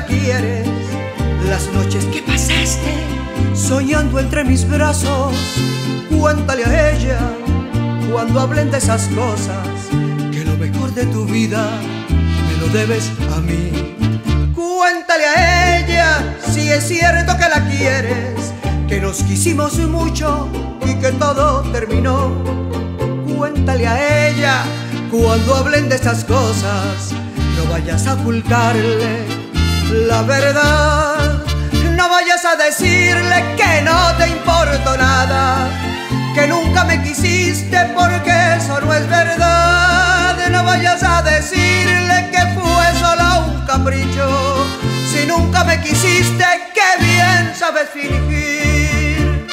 la quieres, las noches que pasaste soñando entre mis brazos. Cuéntale a ella cuando hablen de esas cosas, que lo mejor de tu vida me lo debes a mí. Cuéntale a ella si es cierto que la quieres, que nos quisimos mucho y que todo terminó. Cuéntale a ella cuando hablen de esas cosas, no vayas a ocultarle la verdad. No vayas a decirle que no te importo nada, que nunca me quisiste, porque eso no es verdad. No vayas a decirle que fue solo un capricho, si nunca me quisiste, qué bien sabes fingir.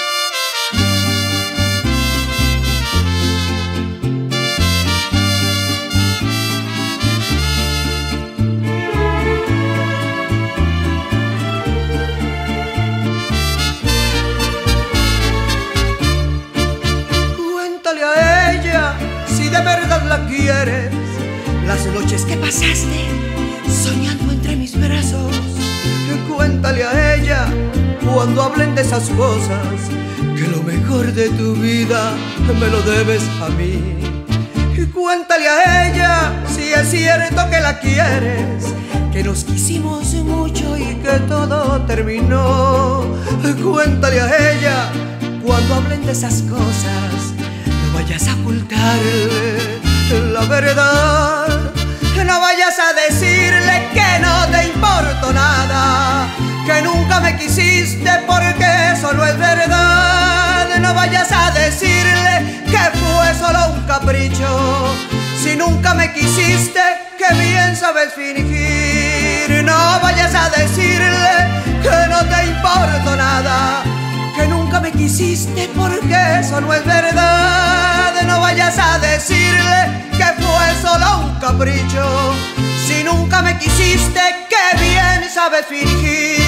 Cuéntale a ella si de verdad la quieres, las noches que pasaste soñando entre mis brazos. Cuéntale a ella cuando hablen de esas cosas, que lo mejor de tu vida me lo debes a mí. Cuéntale a ella si es cierto que la quieres, que nos quisimos mucho y que todo terminó. Cuéntale a ella cuando hablen de esas cosas, no vayas a ocultarle la verdad. No vayas a decirle que no te importo nada, que nunca me quisiste, porque eso no es verdad. No vayas a decirle que fue solo un capricho, si nunca me quisiste, que bien sabes fingir. No vayas a decirle que no te importo nada, que nunca me quisiste, porque eso no es verdad. No vayas a decirle que fue solo un capricho, si nunca me quisiste, qué bien sabes fingir.